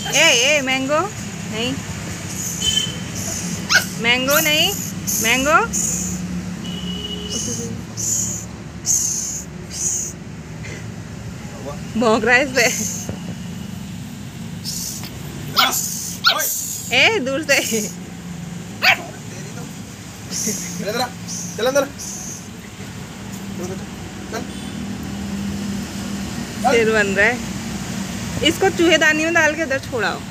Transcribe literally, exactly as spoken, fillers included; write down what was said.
ए ए मैंगो नहीं, मैंगो नहीं, मैंगो। भौंक रहा है इस पे। ए दूर से। चल अंदर। सिर बन रहा है, इसको चूहेदानी में डाल के इधर छोड़ाओ।